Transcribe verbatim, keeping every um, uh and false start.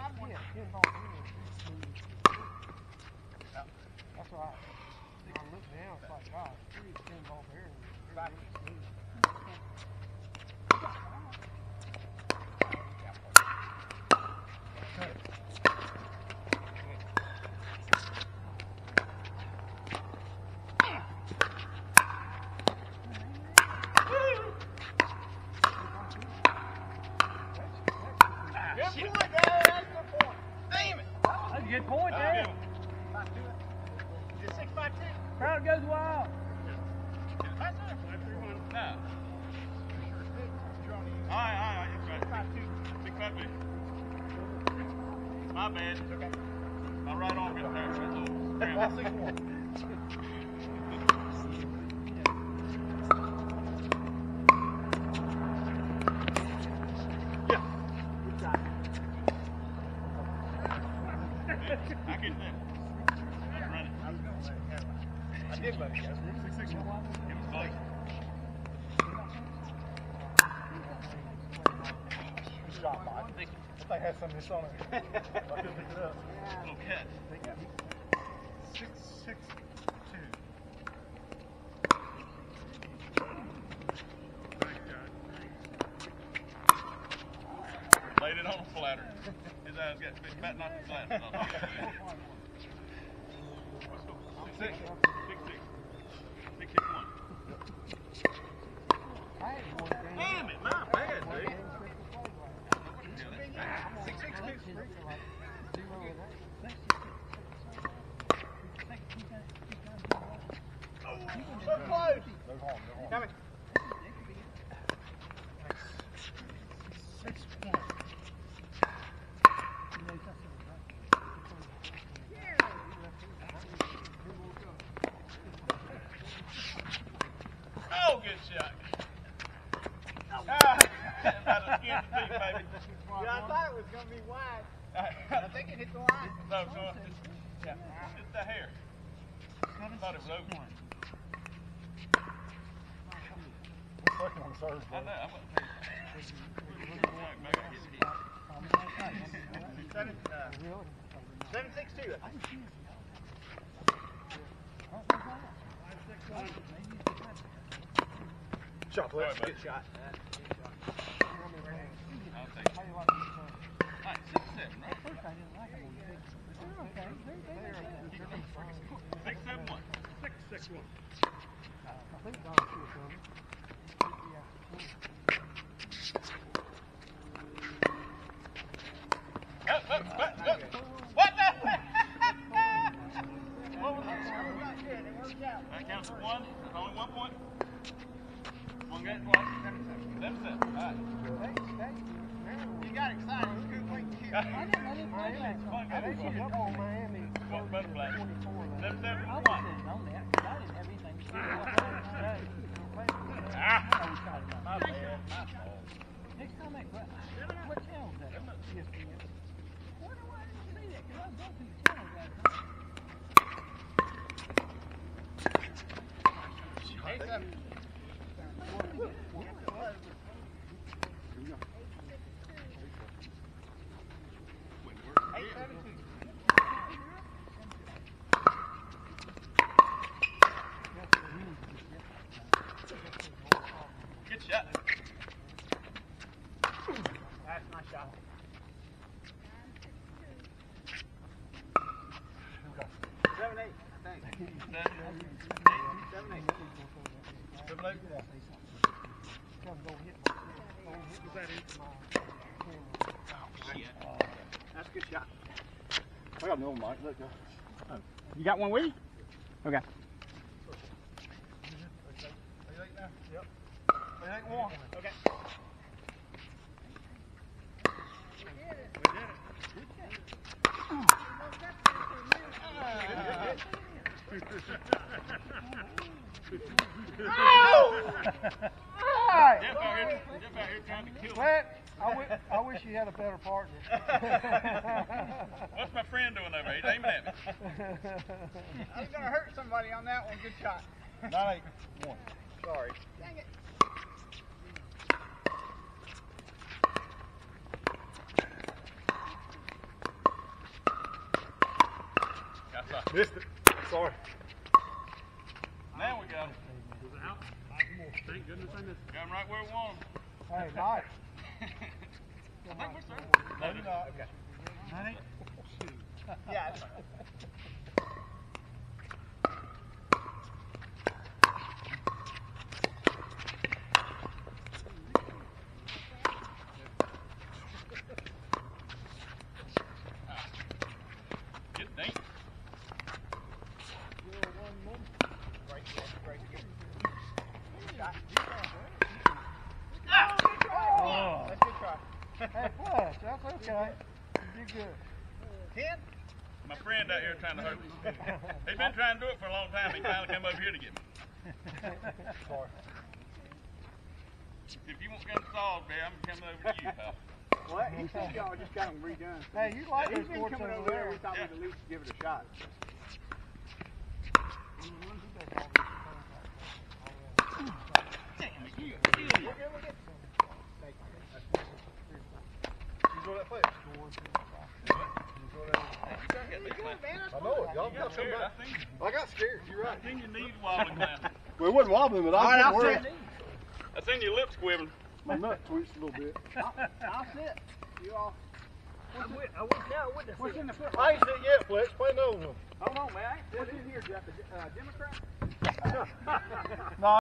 That's right. I look down, it's like, God, three ten ball here. Good point there. Is it six five two? Crowd goes wild. No. All right, all right, that's right. six five two. My bad. It's okay. My right arm got there. That's six one. I get that. I'm running. I was going to say, I did let it go. six six one. It was close. Good shot, Mike. Thank you. That thing has some of this on it. I couldn't pick it up. Little catch. six six two. Laid it on a flatter. His eyes got big fat knocked his glasses off. Six six. Six six. Six six one. Damn it, my bad, dude. Six six two. Oh, so close. No harm, no harm. Coming. Six one. Oh, good shot. Ah, about to skin the teeth, baby. Yeah, I thought it was going to be wide. I think it hit the line. No, no, it's just, yeah, it's the hair. I thought it was over. Second one serves, I know, I'm going to tell you. Seven, uh, seven six two. Shot, Fletch. Good shot. I'll take it. All right, six seven, right? Six seven one. Six six one. Up, up, up, up. What the? What was that? That counts as one. There's only one point. One game twice. Seven seven. Seven seven. All right. You got excited. It's a good week to hear. I didn't, I didn't know that. One I think she game. was up on Miami. One butterfly. twenty-four. Seven seven I one. wasn't on that because I didn't have anything to do with that. Ah. My bad. My fault. Next time I what, what channel is that? E S P N. Wonder why I didn't see that because I was going through the channels last night. Eight seven. Eight seven two. Good shot. That's my shot. Seven eight, I think. Seven Seven eight. Seven eight. That's a good shot. I got another mic. Look. Oh. You got one with you? Okay. Yep. They ain't one. Okay. Alright. Jeff out here, Jeff out here trying to kill me. Fletch, I, w I wish you had a better partner. What's my friend doing over here? He's aiming at me. I was going to hurt somebody on that one. Good shot. Nine eight one. Sorry. Dang it. Missed it. Sorry. Now we got him. Was it out? Thank goodness I missed it. Got him right where we want him. Hey, nice. I think we're through. No, Maybe not. Okay. Honey? Yeah. Get Nate. Oh. That's a good try. Hey, Fletch, that's okay. You did good. Ten? My friend out here trying to hurt me. He's been trying to do it for a long time. He finally came over here to get me. If you want guns solved, Bear, I'm coming over to you, pal. Well, he said y'all just got them redone. Hey, you like He's those been sports coming over over there. there. We thought Yeah. we'd at least give it a shot. I know it. Y'all got scared. somebody. I seen you. I got scared. You're right. I seen your knees wobbling now. Well, it wasn't wobbling, but I was I'll worried. sit. I seen your lips quivering. My nut twitched a little bit. I'll sit. You all? I wish, I wish I would have What's in the foot? I ain't sitting yet, Fletch. Play another one. Hold on, man. What's in here, Jeff? A uh, Democrat? No,